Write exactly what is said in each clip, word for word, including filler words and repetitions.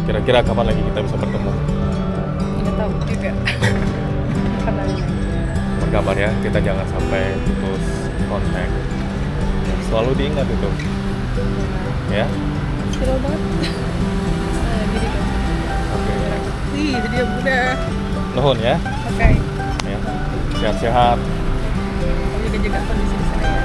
Kira-kira kapan lagi kita bisa bertemu? Nggak tahu juga. Kapan lagi? Berkabar ya, kita jangan sampai putus kontak. Selalu diingat itu. Ya? Kilo banget. Nah, gini dong. Oke. Ih, dia udah. Nuhun ya. Oke. Ya. Sehat-sehat. Kamu juga jaga kondisi di sana ya.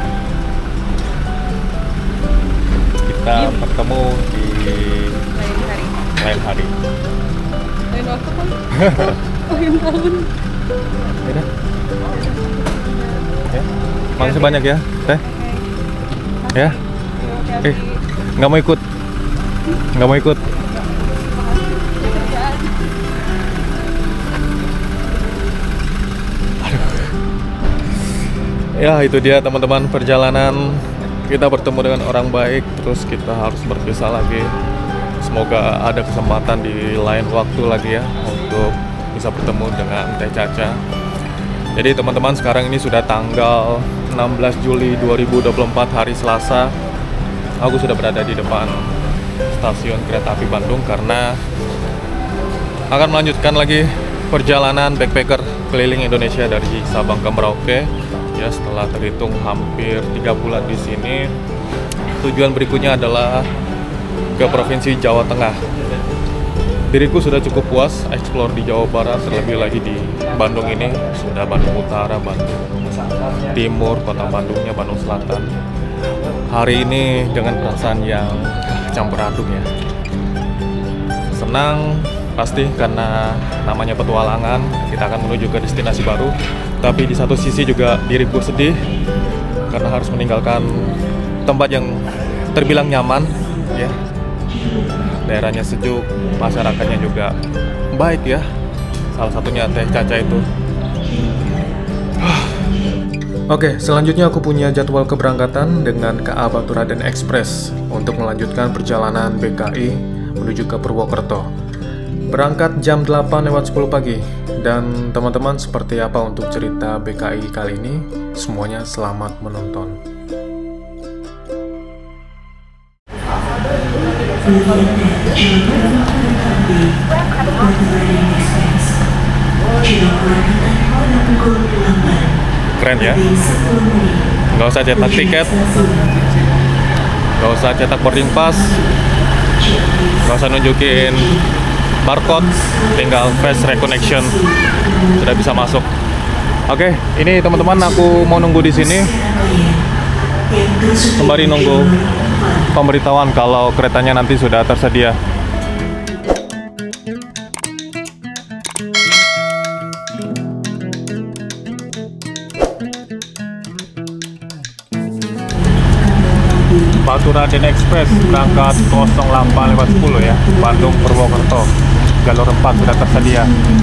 Kita Diem. bertemu di Lain hari. lain hari. Lain waktu kan? Lain tahun. Ya dah. Ya. Makasih banyak ya, Teh. Ya. Eh, nggak mau ikut. Nggak mau ikut. Ya itu dia teman-teman, perjalanan kita bertemu dengan orang baik, terus kita harus berpisah lagi. Semoga ada kesempatan di lain waktu lagi ya untuk bisa bertemu dengan Teh Caca. Jadi teman-teman, sekarang ini sudah tanggal enam belas Juli dua ribu dua puluh empat, hari Selasa. Aku sudah berada di depan stasiun kereta api Bandung karena akan melanjutkan lagi perjalanan backpacker keliling Indonesia dari Sabang ke Merauke. Ya, setelah terhitung hampir tiga bulan di sini, tujuan berikutnya adalah ke Provinsi Jawa Tengah. Diriku sudah cukup puas explore di Jawa Barat, terlebih lagi di Bandung ini. Sudah Bandung Utara, Bandung Timur, kota Bandungnya, Bandung Selatan. Hari ini dengan perasaan yang campur aduk ya. Senang pasti karena namanya petualangan, kita akan menuju ke destinasi baru. Tapi di satu sisi juga diriku sedih karena harus meninggalkan tempat yang terbilang nyaman ya. Daerahnya sejuk, masyarakatnya juga baik ya. Salah satunya Teh Caca itu. Oke, selanjutnya aku punya jadwal keberangkatan dengan K A Baturaden Express untuk melanjutkan perjalanan B K I menuju ke Purwokerto. Berangkat jam delapan lewat sepuluh pagi. Dan teman-teman, seperti apa untuk cerita B K I kali ini? Semuanya selamat menonton. Keren ya? Nggak usah cetak tiket, nggak usah cetak boarding pass, nggak usah nunjukin barcode, tinggal face recognition sudah bisa masuk. Oke, ini teman-teman, aku mau nunggu di sini sembari nunggu pemberitahuan kalau keretanya nanti sudah tersedia. Baturaden Express berangkat nol delapan lewat sepuluh ya, Bandung Purwokerto. Jalur empat sudah tersedia.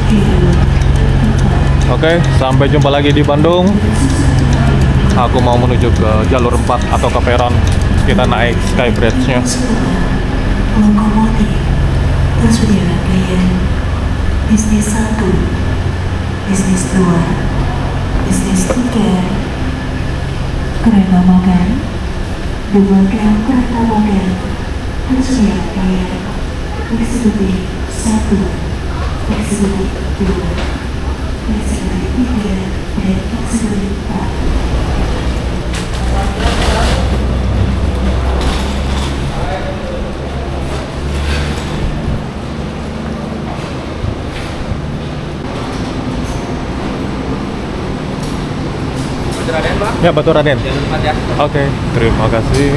Oke, sampai jumpa lagi di Bandung. Aku mau menuju ke jalur empat atau ke peron. Kita naik Skybridge-nya. Lokomotif tersedia rangkaian bisnis satu, bisnis dua, bisnis tiga, kereta makan, dua rangkaian kereta makan tersedia rangkaian eksekutif satu, eksekutif dua, eksekutif tiga, dan eksekutif empat. Baturaden, Bang. Ya, Baturaden. Jalur empat ya. Oke, terima kasih.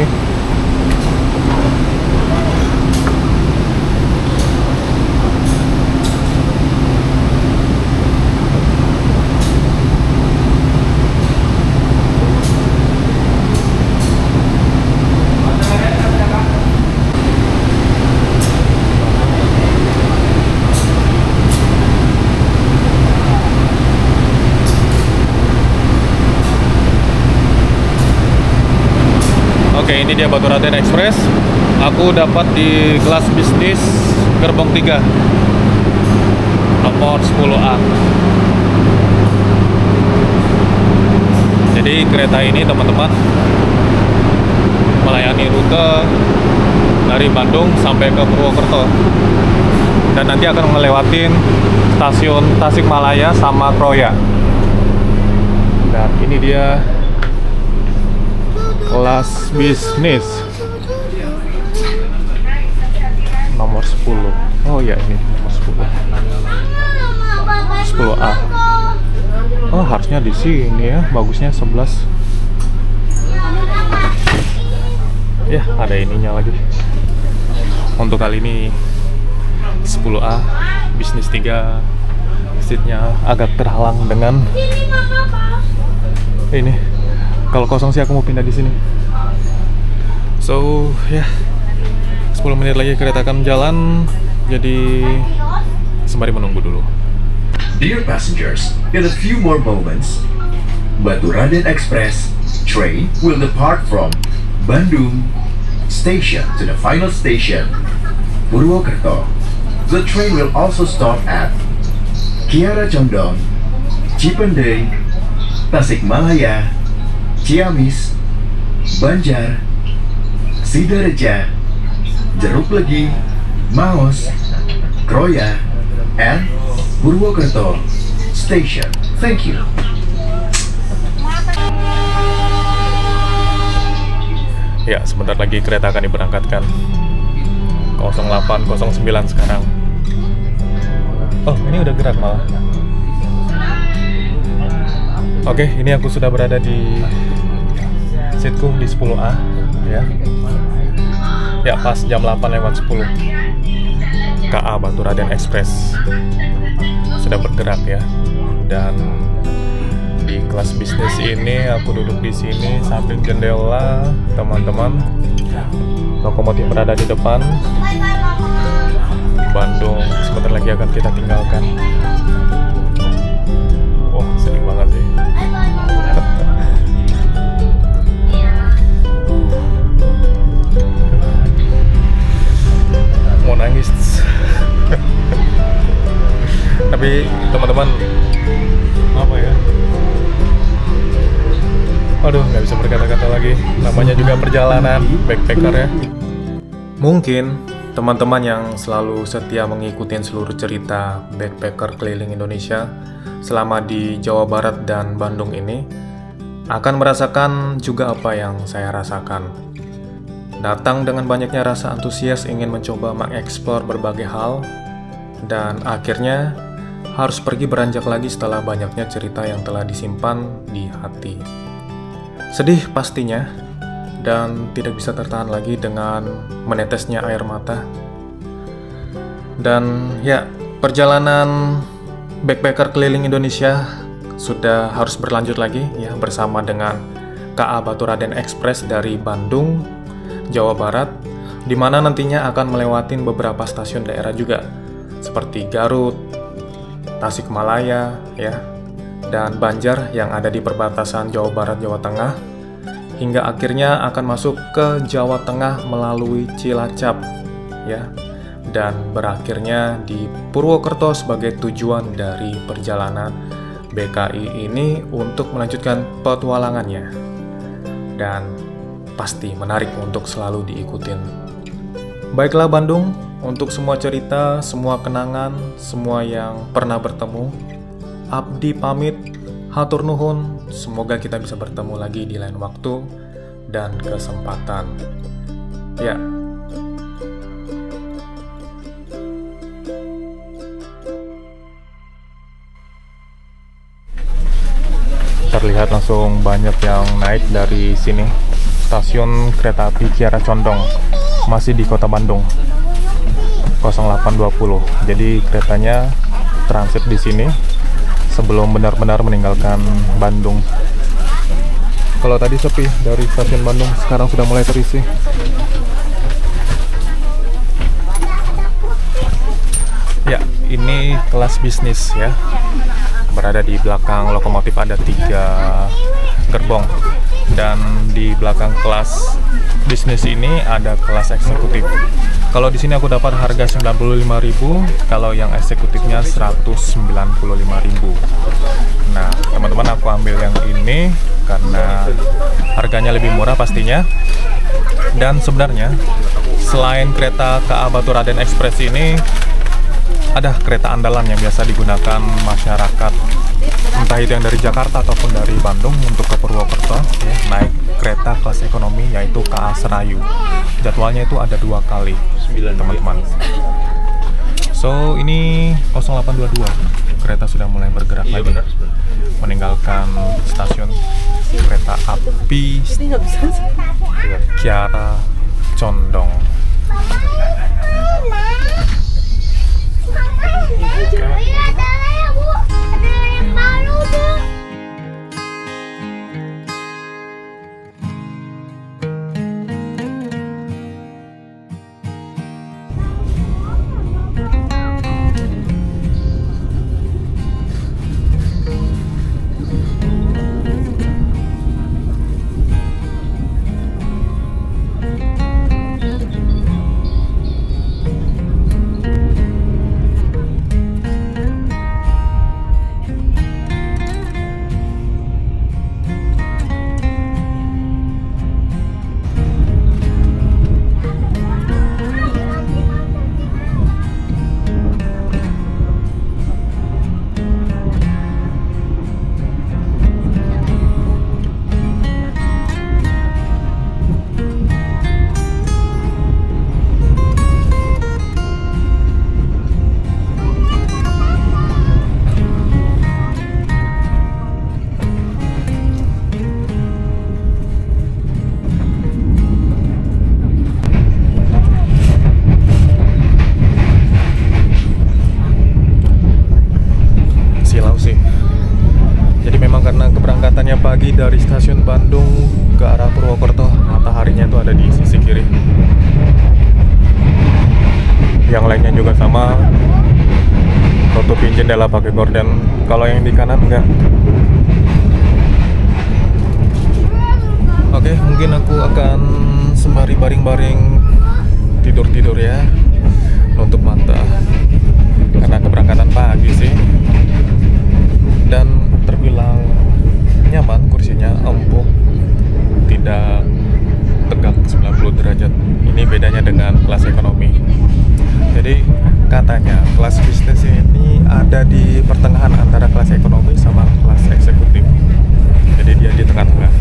Oke, ini dia Baturaden Express. Aku dapat di kelas bisnis gerbong tiga, nomor sepuluh A. Jadi kereta ini teman-teman melayani rute dari Bandung sampai ke Purwokerto. dan nanti akan ngelewatin stasiun Tasikmalaya sama Kroya. Dan ini dia kelas bisnis nomor sepuluh. Oh ya, ini nomor sepuluh. sepuluh A. Oh, harusnya di sini ya. Bagusnya sebelas. Ya, ada ininya lagi. Untuk kali ini sepuluh A bisnis tiga, seatnya agak terhalang dengan ini. Kalau kosong sih aku mau pindah di sini. So ya, sepuluh menit lagi kereta akan jalan, jadi sembari menunggu dulu. Dear passengers, in a few more moments, Batu Raden Express train will depart from Bandung Station to the final station, Purwokerto. The train will also stop at Kiara Condong, Cipendei, Tasikmalaya, Ciamis, Banjar, Sidoreja, Jeruk Legi, Maos, Kroya, and Purwokerto Station. Thank you. Ya, sebentar lagi kereta akan diberangkatkan. nol delapan nol sembilan sekarang. Oh, ini udah gerak malah. Oke, ini aku sudah berada di seatku di sepuluh A ya. Ya, pas jam delapan lewat sepuluh. K A Batu Raden Express sudah bergerak ya. Dan di kelas bisnis ini aku duduk di sini samping jendela, teman-teman. Lokomotif berada di depan. Bandung sebentar lagi akan kita tinggalkan. Wah, sedih banget sih. Mau nangis. Tapi teman-teman, apa ya? Aduh, nggak bisa berkata-kata lagi. Namanya juga perjalanan backpacker ya. Mungkin teman-teman yang selalu setia mengikuti seluruh cerita backpacker keliling Indonesia selama di Jawa Barat dan Bandung ini akan merasakan juga apa yang saya rasakan. Datang dengan banyaknya rasa antusias ingin mencoba mengeksplor berbagai hal, dan akhirnya harus pergi beranjak lagi setelah banyaknya cerita yang telah disimpan di hati. Sedih pastinya, dan tidak bisa tertahan lagi dengan menetesnya air mata. Dan ya, perjalanan backpacker keliling Indonesia sudah harus berlanjut lagi ya, bersama dengan K A Batu Raden Express dari Bandung, Jawa Barat, di mana nantinya akan melewati beberapa stasiun daerah juga, seperti Garut, Tasikmalaya, ya, dan Banjar yang ada di perbatasan Jawa Barat, Jawa Tengah, hingga akhirnya akan masuk ke Jawa Tengah melalui Cilacap, ya, dan berakhirnya di Purwokerto sebagai tujuan dari perjalanan B K I ini untuk melanjutkan petualangannya. Dan pasti menarik untuk selalu diikutin. Baiklah Bandung, untuk semua cerita, semua kenangan, semua yang pernah bertemu, abdi pamit, hatur nuhun, semoga kita bisa bertemu lagi di lain waktu dan kesempatan. Ya. Terlihat langsung banyak yang naik dari sini. Stasiun kereta api Kiara Condong, masih di kota Bandung. nol delapan dua nol. Jadi keretanya transit di sini sebelum benar-benar meninggalkan Bandung. Kalau tadi sepi dari stasiun Bandung, sekarang sudah mulai terisi. Ya, ini kelas bisnis ya. Berada di belakang lokomotif ada tiga gerbong. Dan di belakang kelas bisnis ini ada kelas eksekutif. Kalau di sini aku dapat harga sembilan puluh lima ribu, kalau yang eksekutifnya seratus sembilan puluh lima ribu. Nah, teman-teman, aku ambil yang ini karena harganya lebih murah pastinya. Dan sebenarnya selain kereta K A Batu Raden Express ini, ada kereta andalan yang biasa digunakan masyarakat, entah itu yang dari Jakarta ataupun dari Bandung untuk ke Purwokerto, ya, naik kereta kelas ekonomi yaitu K A Serayu. Jadwalnya itu ada dua kali, teman-teman. So ini nol delapan dua dua, kereta sudah mulai bergerak Iya, lagi, benar. meninggalkan stasiun kereta api Kiara Condong. Pagi dari stasiun Bandung ke arah Purwokerto, mataharinya itu ada di sisi kiri. Yang lainnya juga sama, tutupin jendela pakai gorden. Kalau yang di kanan enggak. Oke, mungkin aku akan sembari baring-baring tidur-tidur ya, nutup mata karena keberangkatan pagi sih, dan terbilang nyaman, kursinya empuk, tidak tegak sembilan puluh derajat. Ini bedanya dengan kelas ekonomi. Jadi katanya kelas bisnis ini ada di pertengahan antara kelas ekonomi sama kelas eksekutif. Jadi dia di tengah-tengah.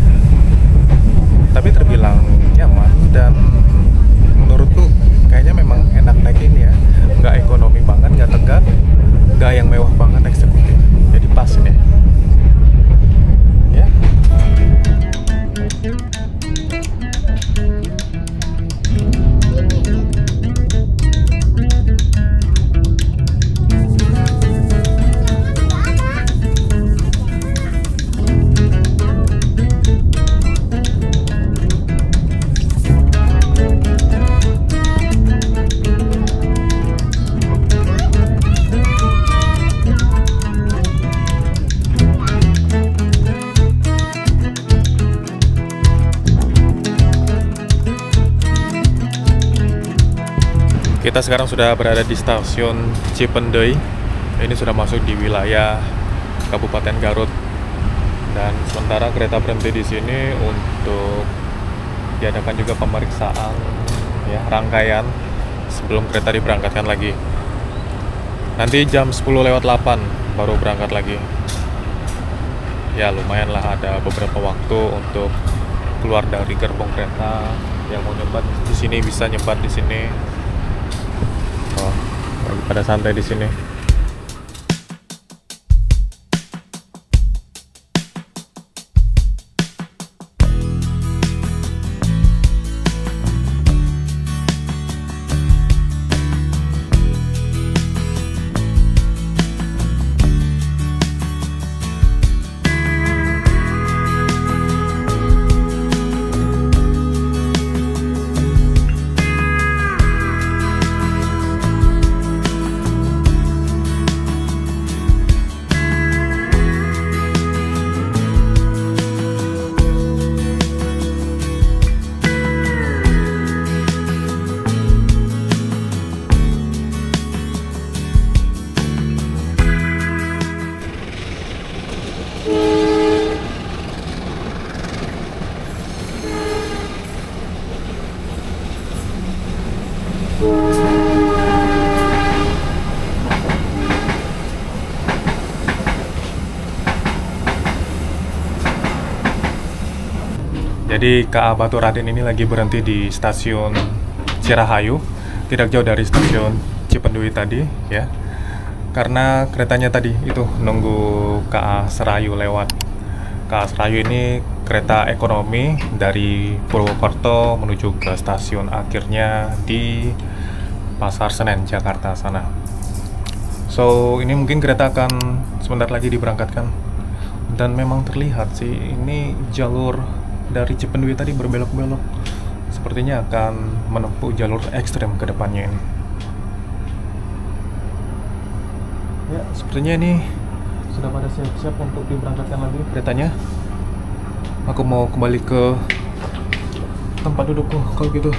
Tapi terbilang nyaman dan menurutku kayaknya memang enak naik ini ya. Nggak ekonomi banget, nggak tegak, nggak yang mewah banget eksekutif. Jadi pas ini. Ya. Kita sekarang sudah berada di stasiun Cipendei. Ini sudah masuk di wilayah Kabupaten Garut. Dan sementara kereta berhenti di sini untuk diadakan juga pemeriksaan ya, rangkaian sebelum kereta diberangkatkan lagi. Nanti jam sepuluh lewat delapan baru berangkat lagi. Ya lumayan lah, ada beberapa waktu untuk keluar dari gerbong kereta. Yang mau nyebat di sini bisa nyebat di sini. Oh, lagi pada santai di sini. Jadi K A Batu Raden ini lagi berhenti di stasiun Cirahayu, tidak jauh dari stasiun Cipendui tadi ya. Karena keretanya tadi itu nunggu K A Serayu lewat. K A Serayu ini kereta ekonomi dari Purwokerto menuju ke stasiun akhirnya di Pasar Senen, Jakarta sana. So, ini mungkin kereta akan sebentar lagi diberangkatkan. Dan memang terlihat sih, ini jalur dari Cipendui tadi berbelok-belok. Sepertinya akan menempuh jalur ekstrem ke depannya ini. Ya, sepertinya ini sudah pada siap-siap untuk diberangkatkan lagi keretanya. Aku mau kembali ke tempat dudukku kalau gitu.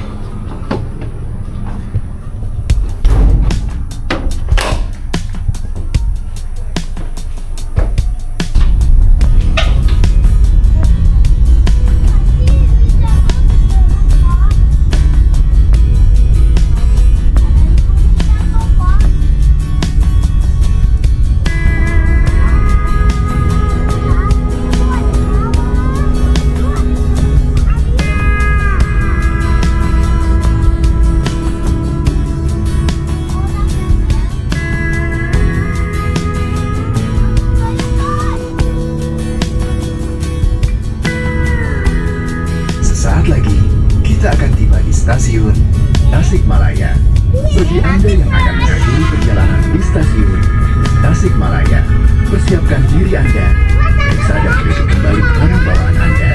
Stasiun Tasikmalaya. Bagi Anda yang akan mengakhiri perjalanan di stasiun Tasikmalaya, persiapkan diri Anda, periksa dan tutup kembali barang bawaan Anda.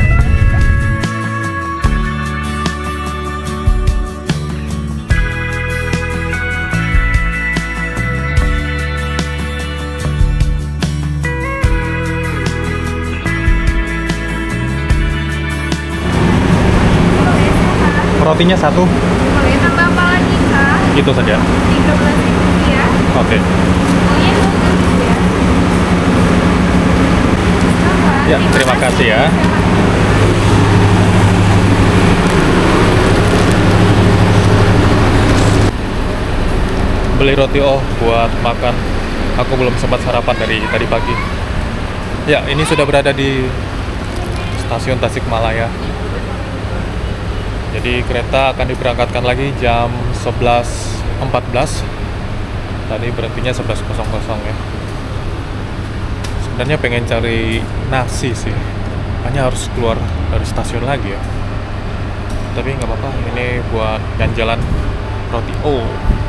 Rotinya satu. Boleh tambah apa lagi, Kak? Itu saja. tiga belas ribu ya. Oke. Pokoknya dulu ya. Ya, terima kasih ya. Beli roti oh buat makan. Aku belum sempat sarapan dari tadi pagi. Ya, ini sudah berada di stasiun Tasikmalaya. Jadi kereta akan diberangkatkan lagi jam sebelas empat belas. Tadi berhentinya sebelas ya. Sebenarnya pengen cari nasi sih. Hanya harus keluar dari stasiun lagi ya. Tapi nggak apa-apa, ini buat jalan-jalan roti oh.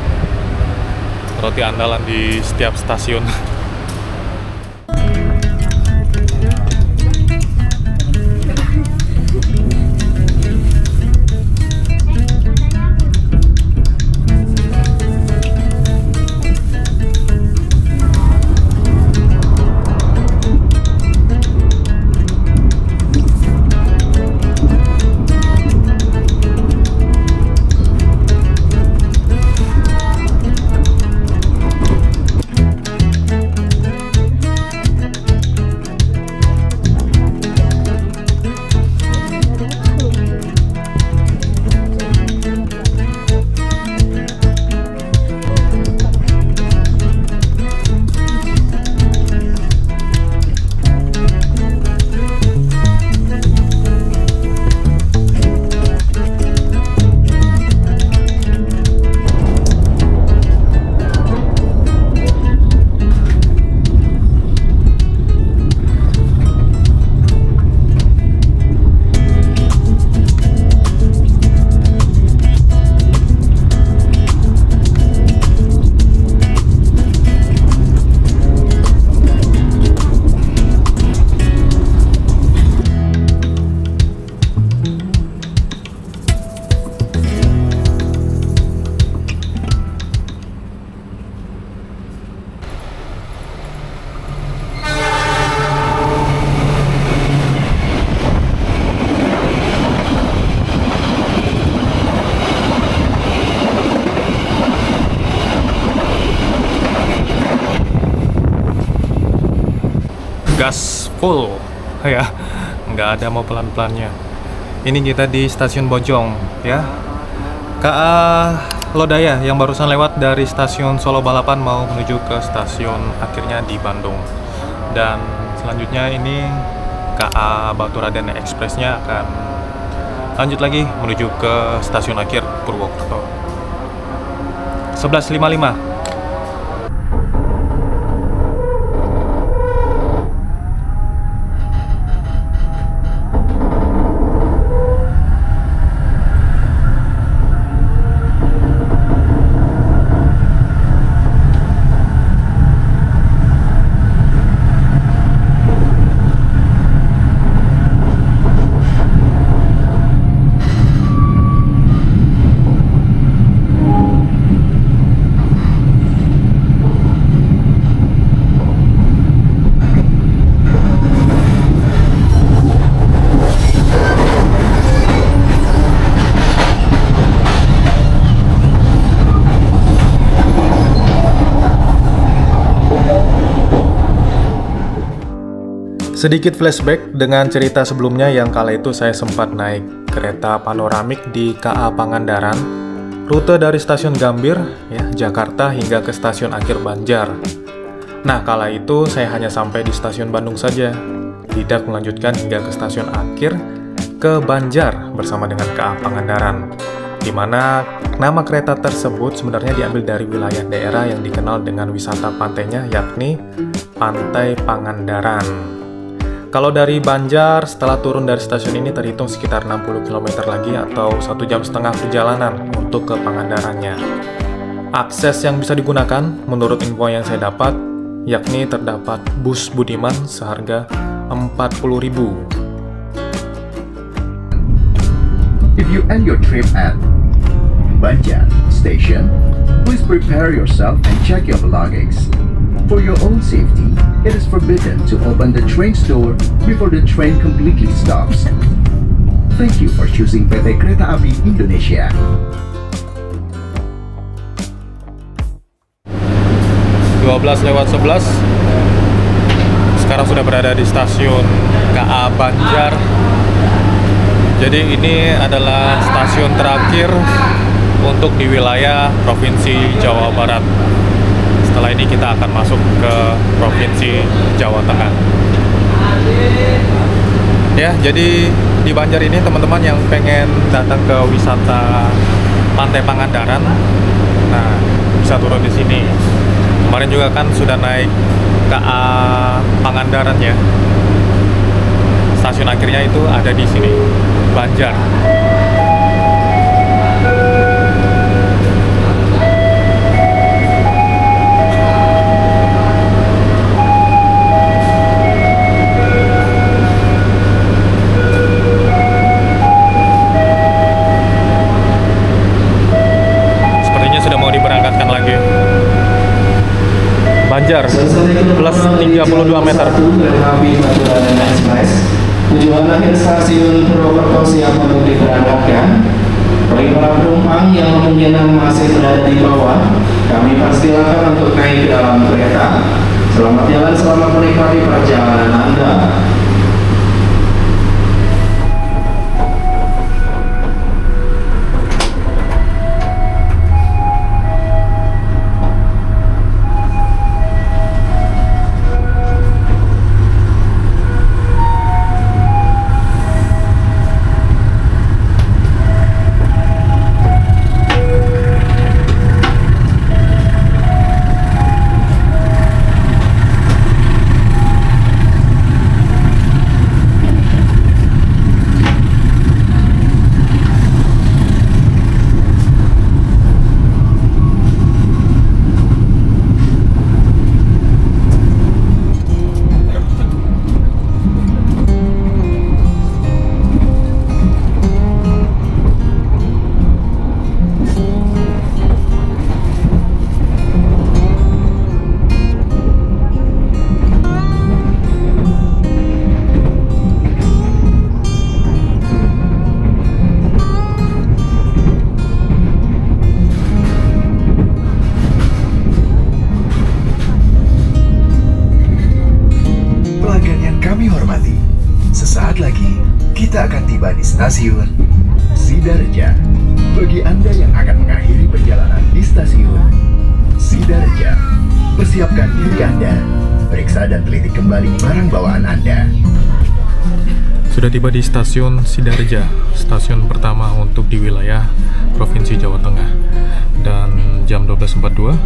Roti andalan di setiap stasiun. Gas full ya, nggak ada mau pelan-pelannya. Ini kita di stasiun Bojong ya, K A Lodaya yang barusan lewat dari stasiun Solo Balapan mau menuju ke stasiun akhirnya di Bandung. Dan selanjutnya ini K A Batu Raden Expressnya akan lanjut lagi menuju ke stasiun akhir Purwokerto. sebelas lima puluh lima. Sedikit flashback dengan cerita sebelumnya yang kala itu saya sempat naik kereta panoramik di K A Pangandaran, rute dari stasiun Gambir, ya, Jakarta hingga ke stasiun akhir Banjar. Nah, kala itu saya hanya sampai di stasiun Bandung saja, tidak melanjutkan hingga ke stasiun akhir ke Banjar bersama dengan K A Pangandaran, di mana nama kereta tersebut sebenarnya diambil dari wilayah daerah yang dikenal dengan wisata pantainya, yakni Pantai Pangandaran. Kalau dari Banjar, setelah turun dari stasiun ini terhitung sekitar enam puluh kilometer lagi atau satu jam setengah perjalanan untuk ke Pangandarannya. Akses yang bisa digunakan menurut info yang saya dapat, yakni terdapat bus Budiman seharga empat puluh ribu. If you end your trip at Banjar Station, please prepare yourself and check your belongings. For your own safety, it is forbidden to open the train's door before the train completely stops. Thank you for choosing P T Kereta Api Indonesia. dua belas lewat sebelas. Sekarang sudah berada di stasiun K A Banjar. Jadi ini adalah stasiun terakhir untuk di wilayah Provinsi Jawa Barat. Setelah ini kita akan masuk ke Provinsi Jawa Tengah. Ya, jadi di Banjar ini teman-teman yang pengen datang ke wisata Pantai Pangandaran, nah bisa turun di sini. Kemarin juga kan sudah naik K A Pangandaran ya. Stasiun akhirnya itu ada di sini, Banjar. Diberangkatkan lagi. Banjar plus tiga puluh dua meter. Tujuan akhir stasiun Purwokerto siap untuk diberangkatkan. Bagi para penumpang yang kemungkinan masih berada di bawah, kami persilakan untuk naik ke dalam kereta. Selamat jalan, selamat menikmati perjalanan Anda. Kita akan tiba di stasiun Sidareja. Bagi Anda yang akan mengakhiri perjalanan di stasiun Sidareja, persiapkan diri Anda, periksa dan teliti kembali barang bawaan Anda. Sudah tiba di stasiun Sidarja, stasiun pertama untuk di wilayah Provinsi Jawa Tengah. Dan jam dua belas empat puluh dua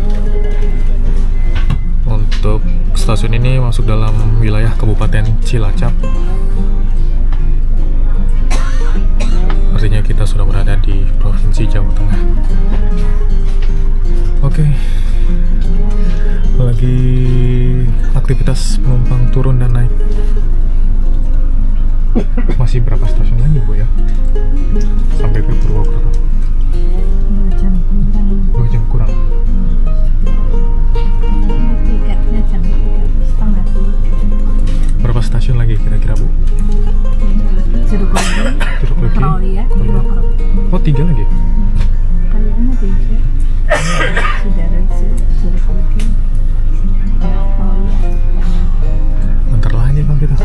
untuk stasiun ini masuk dalam wilayah Kabupaten Cilacap. Artinya kita sudah berada di Provinsi Jawa Tengah. Oke, lagi aktivitas penumpang turun dan naik. Masih berapa stasiun lagi, Bu, ya? Sampai ke Purwokerto. Dua jam kurang. Tiga jam, tiga setengah. Berapa stasiun lagi kira-kira, Bu? Jeruk lagi. Jeruk lagi. Kraulia, Purwokerto. Oh, tiga lagi. Kayaknya tiga. Sidarja, jeruk lagi. Kraulia. Bentar lagi kan kita.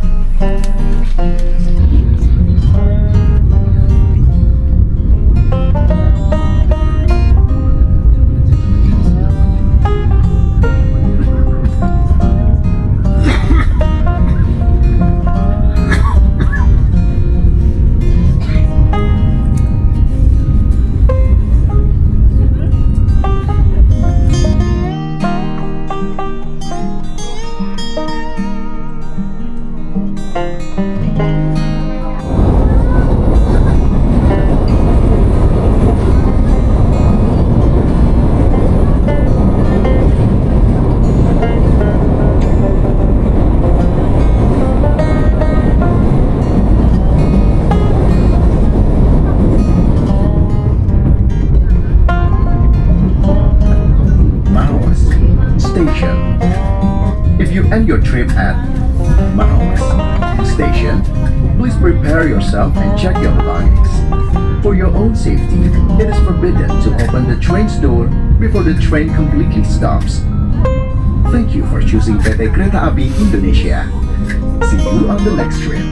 End your trip at Maos Station, please prepare yourself and check your belongings. For your own safety, it is forbidden to open the train's door before the train completely stops. Thank you for choosing P T Kereta Api Indonesia. See you on the next trip.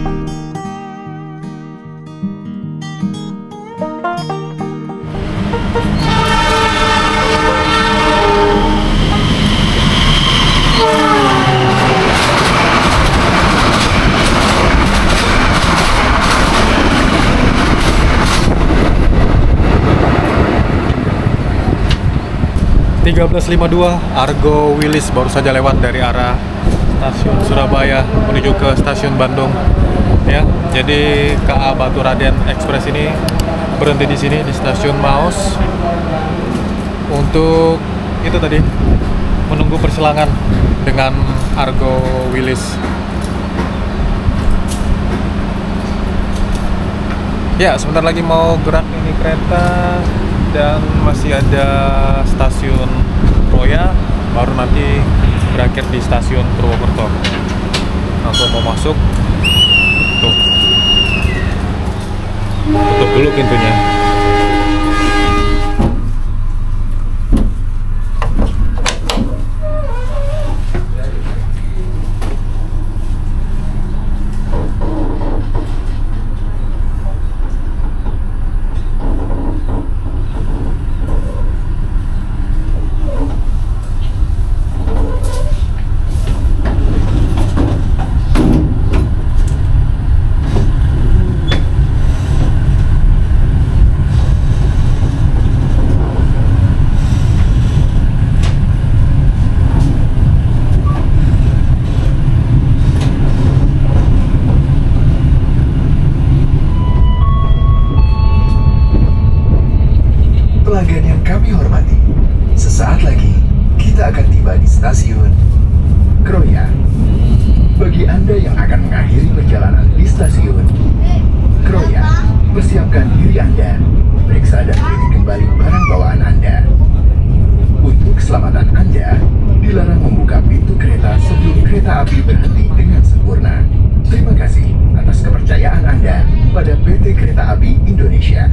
tiga belas lima puluh dua Argo Wilis baru saja lewat dari arah stasiun Surabaya menuju ke stasiun Bandung, ya. Jadi K A Batu Raden Express ini berhenti di sini di stasiun Maos untuk itu tadi menunggu persilangan dengan Argo Wilis. Ya, sebentar lagi mau gerak ini kereta. Dan masih ada stasiun Roya, baru nanti berakhir di stasiun Purwokerto. Langsung mau masuk, tuh, tutup dulu pintunya. Pelanggan yang kami hormati, sesaat lagi kita akan tiba di stasiun Kroya. Bagi Anda yang akan mengakhiri perjalanan di stasiun Kroya, persiapkan diri Anda, periksa dan beri kembali barang bawaan Anda. Untuk keselamatan Anda, dilarang membuka pintu kereta sebelum kereta api berhenti dengan sempurna. Terima kasih atas kepercayaan Anda pada P T Kereta Api Indonesia.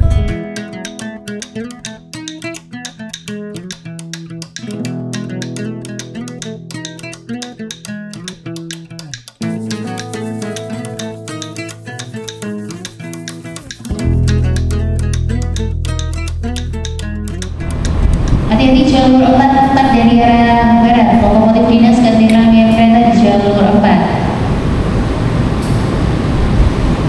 Hati-hati jalur empat empat dari arah barat, lokomotif dinas ganti rangkaian kereta di jalur empat.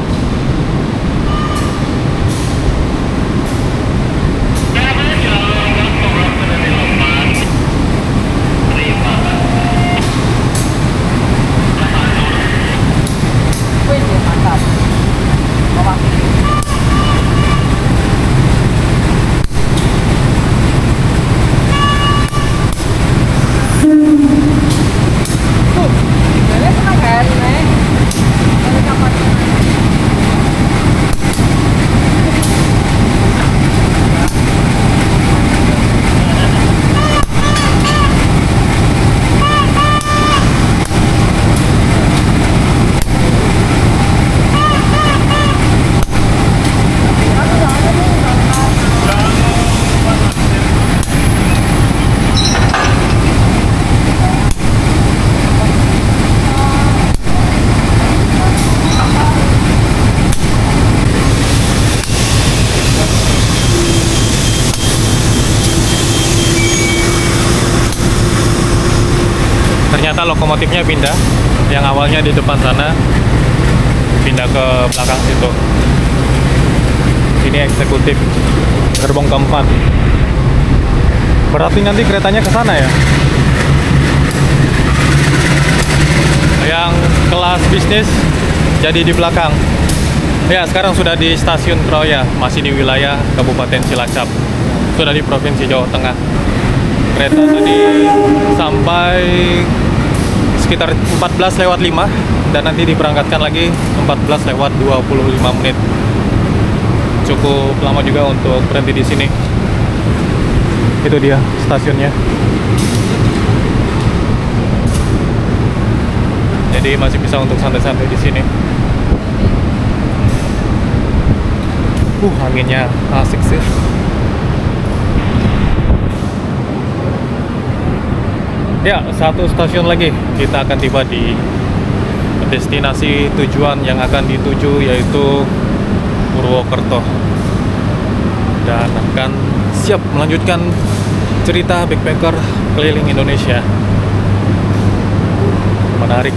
ternyata lokomotifnya pindah, yang awalnya di depan sana pindah ke belakang situ. Ini eksekutif gerbong keempat. Berarti nanti keretanya ke sana ya. Yang kelas bisnis jadi di belakang. Ya, sekarang sudah di stasiun Kroya, masih di wilayah Kabupaten Cilacap. Sudah di Provinsi Jawa Tengah. Kereta tadi sampai sekitar empat belas lewat lima dan nanti diberangkatkan lagi empat belas lewat dua puluh lima menit. Cukup lama juga untuk berhenti di sini. Itu dia stasiunnya. Jadi masih bisa untuk santai-santai di sini. Uh, anginnya asik sih. Ya, satu stasiun lagi kita akan tiba di destinasi tujuan yang akan dituju, yaitu Purwokerto, dan akan siap melanjutkan cerita backpacker keliling Indonesia. Menarik.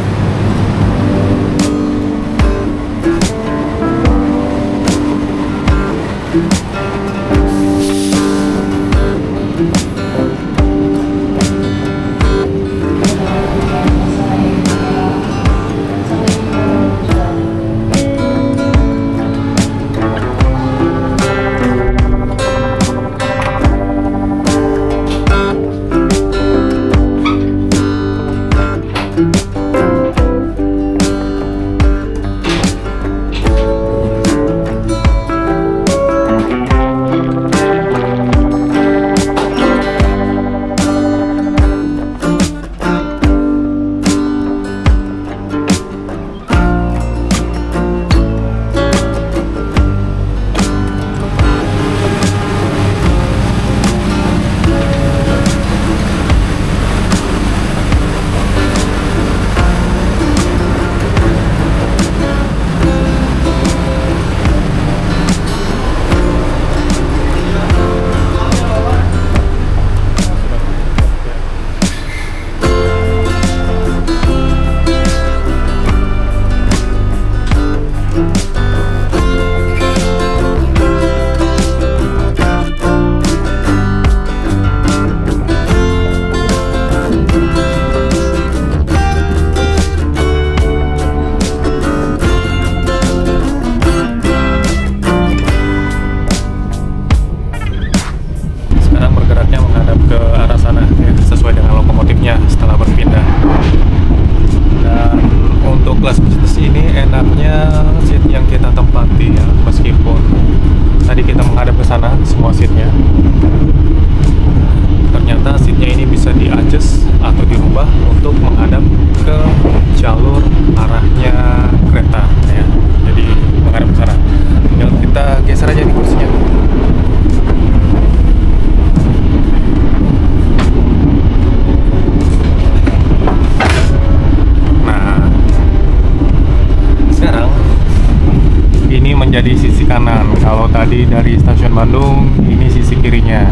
Jadi sisi kanan. Kalau tadi dari stasiun Bandung, ini sisi kirinya.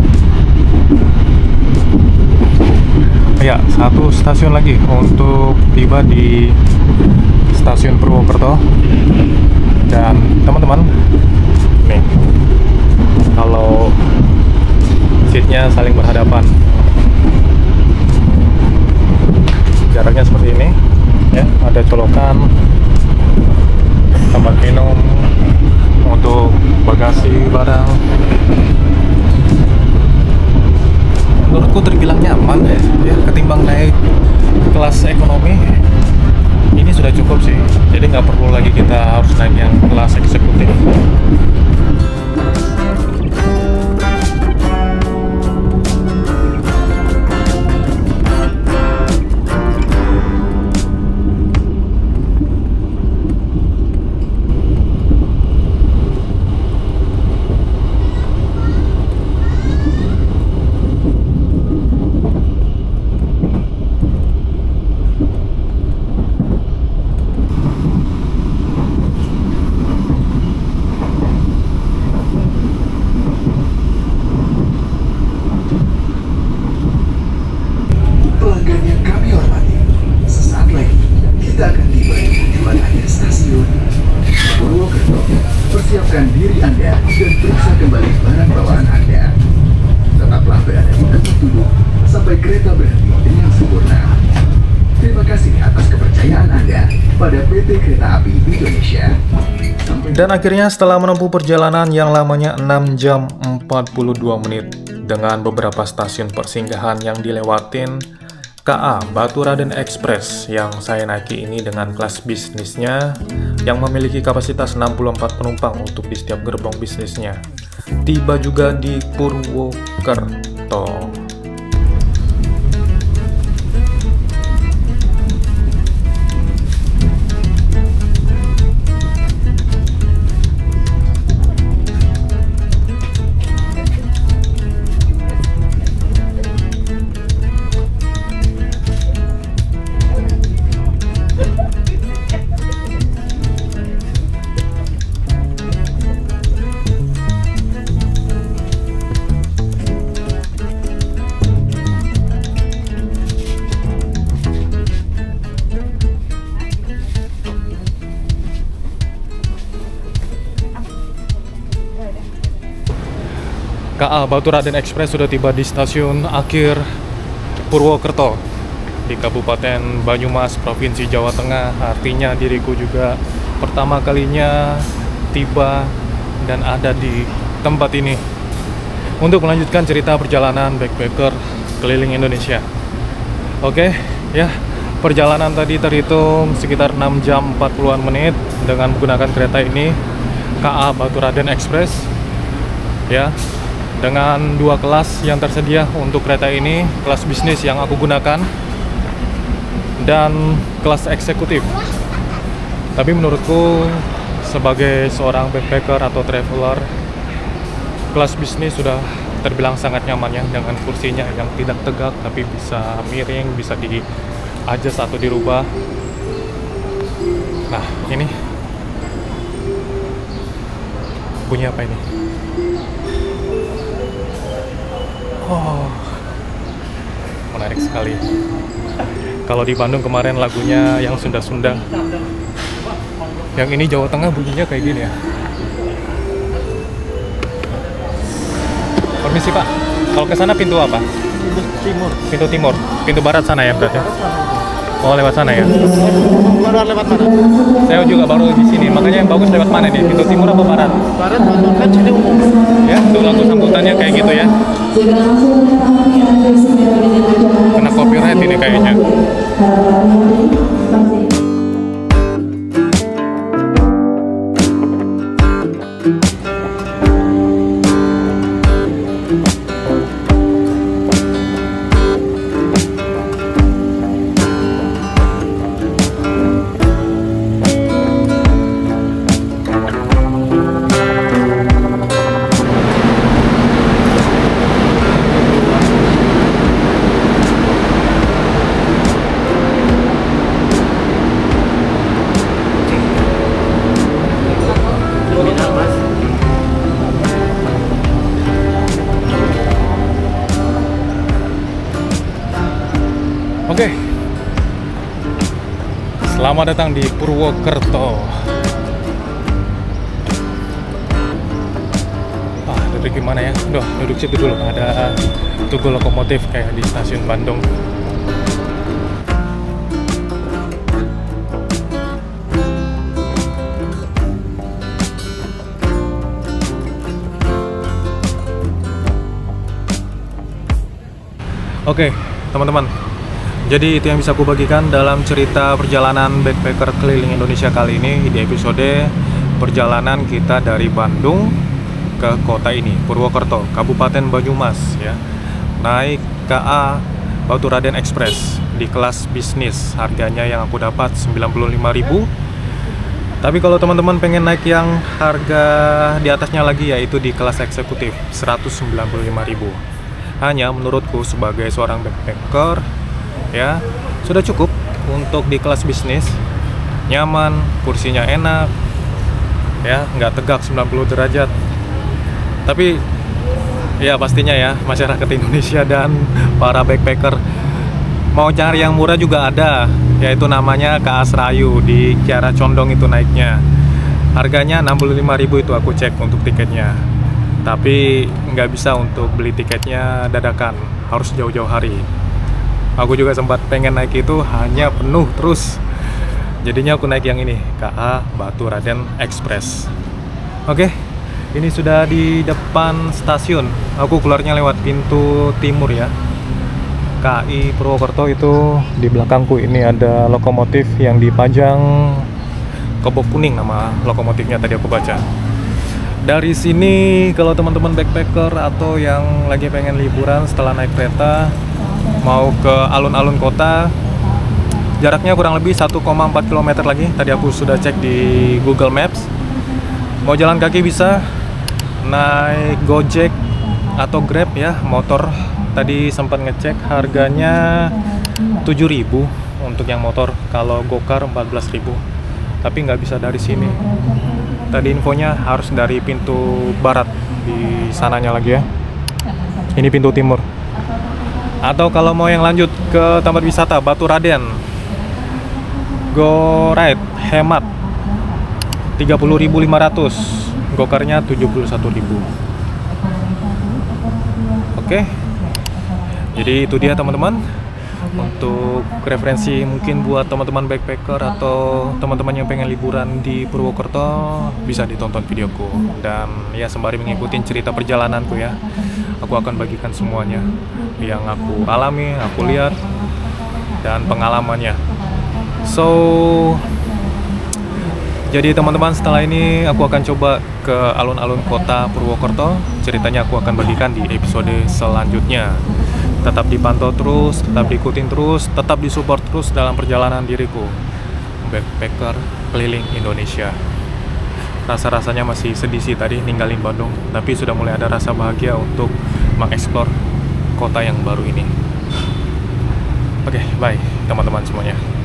Ya, satu stasiun lagi untuk tiba di stasiun Purwokerto. Dan teman-teman, nih, kalau seatnya saling berhadapan, jaraknya seperti ini, ya, ada colokan, tempat minum, untuk bagasi barang. Menurutku terbilang nyaman ya, ya ketimbang naik kelas ekonomi. Ini sudah cukup sih, jadi nggak perlu lagi kita harus naik yang kelas eksekutif. kereta berhenti dengan sempurna. Terima kasih atas kepercayaan Anda pada P T Kereta Api Indonesia. Sampai Dan akhirnya setelah menempuh perjalanan yang lamanya enam jam empat puluh dua menit dengan beberapa stasiun persinggahan yang dilewatin, K A Batu Raden Express yang saya naiki ini dengan kelas bisnisnya yang memiliki kapasitas enam puluh empat penumpang untuk di setiap gerbong bisnisnya, tiba juga di Purwokerto. K A Batu Raden Express sudah tiba di stasiun akhir Purwokerto di Kabupaten Banyumas, Provinsi Jawa Tengah. Artinya diriku juga pertama kalinya tiba dan ada di tempat ini untuk melanjutkan cerita perjalanan backpacker keliling Indonesia. Oke, ya, perjalanan tadi terhitung sekitar enam jam empat puluhan menit dengan menggunakan kereta ini, K A Batu Raden Express. Ya, dengan dua kelas yang tersedia untuk kereta ini, kelas bisnis yang aku gunakan dan kelas eksekutif. Tapi menurutku sebagai seorang backpacker atau traveler, kelas bisnis sudah terbilang sangat nyaman ya, dengan kursinya yang tidak tegak tapi bisa miring, bisa di adjust atau dirubah. Nah, ini bunyi apa ini? Oh, menarik sekali. Kalau di Bandung kemarin lagunya yang Sunda-Sunda, yang ini Jawa Tengah bunyinya kayak gini ya. Permisi Pak, kalau ke sana pintu apa? Pintu timur. Pintu timur, pintu barat sana ya berarti. Oh, lewat sana ya. Keluar lewat mana? Saya juga baru di sini, makanya yang bagus lewat mana nih? Pintu timur apa barat? Barat, Bandung kan sini umum. Ya, tuh lagu sambutannya kayak gitu ya. Kena copyright ini kayaknya. Oke, selamat datang di Purwokerto. Ah, duduk gimana ya? Duh, duduk situ dulu. Ada tugu lokomotif kayak di stasiun Bandung. Oke, teman-teman. Jadi itu yang bisa aku bagikan dalam cerita perjalanan backpacker keliling Indonesia kali ini di episode perjalanan kita dari Bandung ke kota ini, Purwokerto, Kabupaten Banyumas ya. Naik K A Batu Raden Express di kelas bisnis. Harganya yang aku dapat sembilan puluh lima ribu. Tapi kalau teman-teman pengen naik yang harga di atasnya lagi, yaitu di kelas eksekutif seratus sembilan puluh lima ribu. Hanya menurutku sebagai seorang backpacker ya, sudah cukup untuk di kelas bisnis. Nyaman, kursinya enak ya, nggak tegak sembilan puluh derajat. Tapi ya pastinya ya, masyarakat Indonesia dan para backpacker mau cari yang murah juga ada, yaitu namanya K A Serayu di Kiara Condong itu naiknya. Harganya enam puluh lima ribu itu aku cek untuk tiketnya. Tapi nggak bisa untuk beli tiketnya dadakan, harus jauh-jauh hari. Aku juga sempat pengen naik itu, hanya penuh terus. Jadinya aku naik yang ini, K A Batu Raden Express. Oke, ini sudah di depan stasiun. Aku keluarnya lewat pintu timur ya. K I Purwokerto itu di belakangku ini ada lokomotif yang dipajang Kebok Kuning, nama lokomotifnya tadi aku baca. Dari sini kalau teman-teman backpacker atau yang lagi pengen liburan setelah naik kereta mau ke alun-alun kota, jaraknya kurang lebih satu koma empat kilometer lagi. Tadi aku sudah cek di Google Maps. Mau jalan kaki bisa, naik Gojek atau Grab ya, motor. Tadi sempat ngecek harganya tujuh ribu untuk yang motor, kalau Gokar empat belas ribu. Tapi nggak bisa dari sini. Tadi infonya harus dari pintu barat di sananya lagi ya. Ini pintu timur. Atau kalau mau yang lanjut ke tempat wisata Batu Raden, Go Ride hemat tiga puluh ribu lima ratus, Gokarnya tujuh puluh satu ribu. Oke. Jadi itu dia teman-teman. Untuk referensi mungkin buat teman-teman backpacker atau teman-teman yang pengen liburan di Purwokerto, bisa ditonton videoku. Dan ya sembari mengikuti cerita perjalananku ya, aku akan bagikan semuanya yang aku alami, aku lihat, dan pengalamannya. So, jadi teman-teman, setelah ini aku akan coba ke alun-alun kota Purwokerto. Ceritanya aku akan bagikan di episode selanjutnya. Tetap dipantau terus, tetap diikutin terus, tetap disupport terus dalam perjalanan diriku backpacker keliling Indonesia. Rasa-rasanya masih sedih sih tadi ninggalin Bandung, tapi sudah mulai ada rasa bahagia untuk mengeksplor kota yang baru ini. Oke, bye teman-teman semuanya.